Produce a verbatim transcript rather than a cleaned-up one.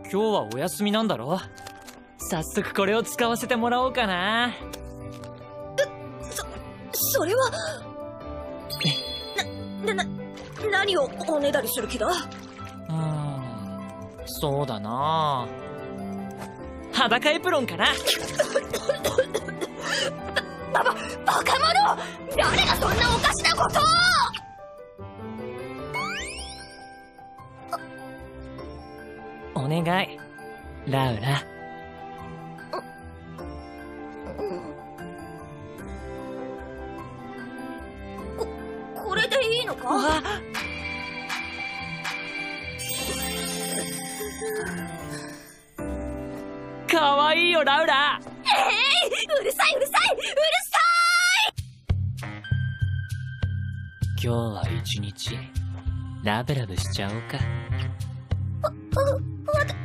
今日はお休みなんだろ。早速これを使わせてもらおうかな。 そ、それはな、な、な、何をおねだりする気だ？ うーん、そうだな。裸エプロンかな。 ババ、バカ者！誰がそんなおかしなことを！ お願い、ラウラ。 こ、これでいいのか？ かわいいよ、ラウラ。 ええー、うるさいうるさいうるさい。今日は一日ラブラブしちゃおうか。 わ、わ、わた、